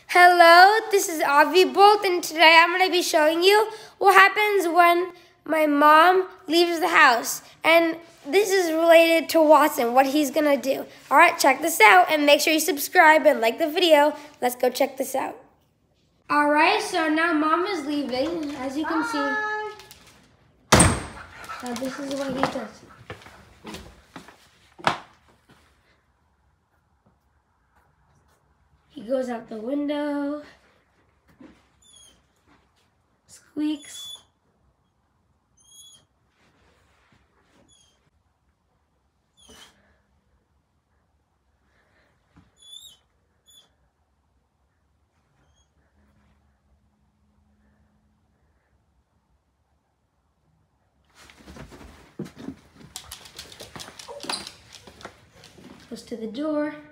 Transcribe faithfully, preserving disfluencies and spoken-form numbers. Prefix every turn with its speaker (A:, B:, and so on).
A: Hello, this is Avi Bolt, and today I'm going to be showing you what happens when my mom leaves the house. And this is related to Watson, what he's going to do. All right, check this out, and make sure you subscribe and like the video. Let's go check this out. All right, so now Mom is leaving, as you can see. Now this is what he does. He goes out the window, squeaks. Goes to the door.